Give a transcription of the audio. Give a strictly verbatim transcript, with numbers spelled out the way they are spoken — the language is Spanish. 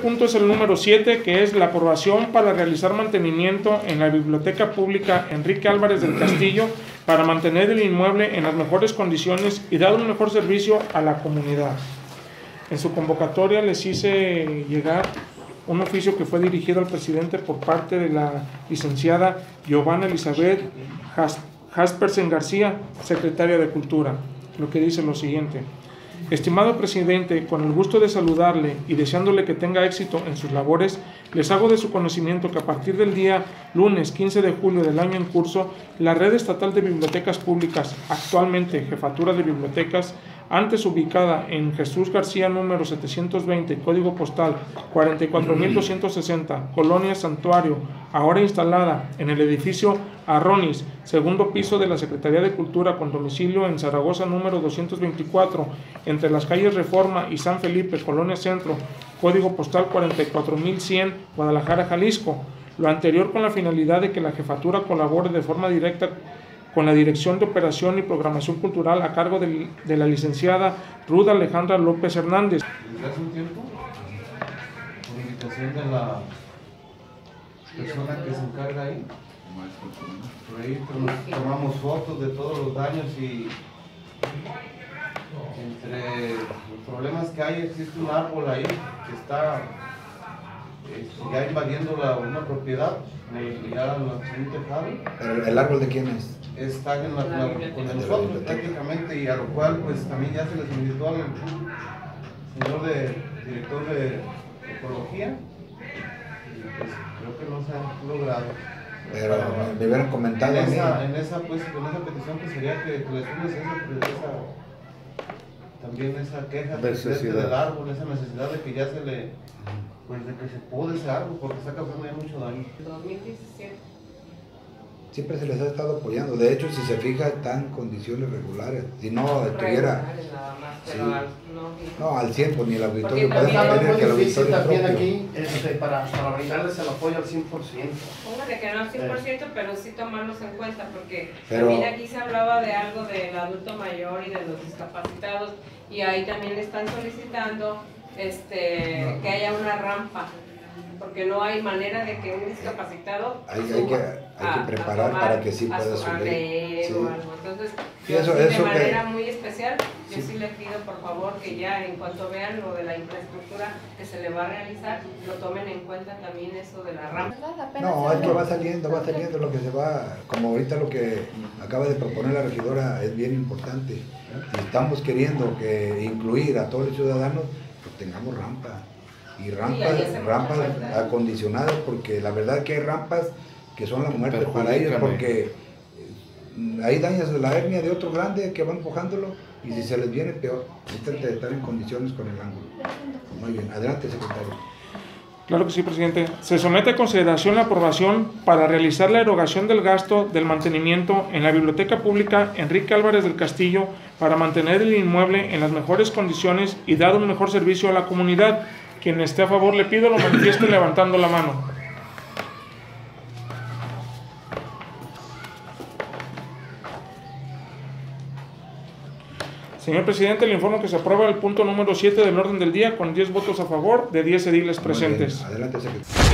punto es el número siete, que es la aprobación para realizar mantenimiento en la Biblioteca Pública Enrique Álvarez del Castillo para mantener el inmueble en las mejores condiciones y dar un mejor servicio a la comunidad. En su convocatoria les hice llegar un oficio que fue dirigido al presidente por parte de la licenciada Giovanna Elizabeth Jaspersen García, secretaria de Cultura, lo que dice lo siguiente: estimado presidente, con el gusto de saludarle y deseándole que tenga éxito en sus labores, les hago de su conocimiento que a partir del día lunes quince de julio del año en curso, la Red Estatal de Bibliotecas Públicas, actualmente Jefatura de Bibliotecas, antes ubicada en Jesús García número setecientos veinte, código postal cuarenta y cuatro mil doscientos sesenta, Colonia Santuario, ahora instalada en el edificio Arronis, segundo piso de la Secretaría de Cultura, con domicilio en Zaragoza número doscientos veinticuatro, entre las calles Reforma y San Felipe, Colonia Centro, código postal cuarenta y cuatro mil cien, Guadalajara, Jalisco. Lo anterior con la finalidad de que la jefatura colabore de forma directa con la Dirección de Operación y Programación Cultural a cargo de, de la licenciada Ruda Alejandra López Hernández. Desde hace un tiempo, por invitación de la persona que se encarga ahí, por ahí tomamos fotos de todos los daños y entre los problemas que hay existe un árbol ahí que está este, ya invadiendo la, una propiedad, ya un tejado. ¿El, ¿El árbol de quién es? Está en la, la, con de nosotros prácticamente, y a lo cual pues también ya se les invitó al señor de, director de Ecología, y pues creo que no se ha logrado. Pero me hubieran comentado en a mí. esa, en esa pues con esa petición pues sería que, que les sumes esa, esa, también esa queja de, del árbol, esa necesidad de que ya se le, pues de que se pode ese árbol porque está causando ya mucho daño. dos mil diecisiete. Siempre se les ha estado apoyando. De hecho, si se fija, están en condiciones regulares. Si no estuviera... Sí. No, no, al cien, pues ni el auditorio. Porque también que el auditorio también propio. aquí este, para, para brindarles el apoyo al cien por ciento. Póngale que no al cien por ciento, pero sí tomarlos en cuenta, porque Pero, también aquí se hablaba de algo del adulto mayor y de los discapacitados, y ahí también están solicitando este, no. que haya una rampa, porque no hay manera de que un discapacitado hay, hay, que, hay a, que preparar para que sí pueda subir. Sí. O algo. Entonces, sí, yo eso, sí, eso de manera que, muy especial, yo sí. sí le pido por favor que ya en cuanto vean lo de la infraestructura que se le va a realizar, lo tomen en cuenta también eso de la rampa. No, es que va saliendo, va saliendo lo que se va, como ahorita lo que acaba de proponer la regidora es bien importante. Si estamos queriendo que incluir a todos los ciudadanos, pues tengamos rampa. Y rampas, sí, rampas acondicionadas, porque la verdad que hay rampas que son la muerte para ellos, porque hay daños de la hernia de otro grande que van empujándolo, y si se les viene peor, necesitan estar en condiciones con el ángulo. Muy bien, adelante, secretario. Claro que sí, presidente. Se somete a consideración la aprobación para realizar la erogación del gasto del mantenimiento en la Biblioteca Pública Enrique Álvarez del Castillo para mantener el inmueble en las mejores condiciones y dar un mejor servicio a la comunidad. Quien esté a favor, le pido lo manifieste levantando la mano. Señor presidente, le informo que se aprueba el punto número siete del orden del día con diez votos a favor de diez ediles presentes. Adelante, secretario.